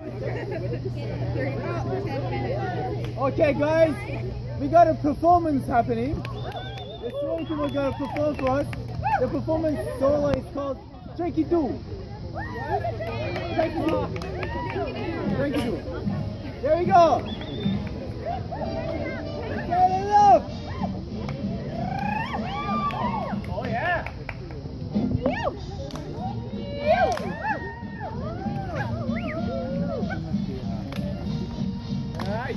Okay guys, we got a performance happening. The swing team are going to perform for us. The performance solo is called Tranky Do. Tranky Do. Tranky Do. There we go. Get it up. Oh yeah. Nice.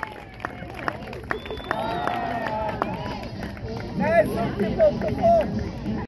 Some people perform.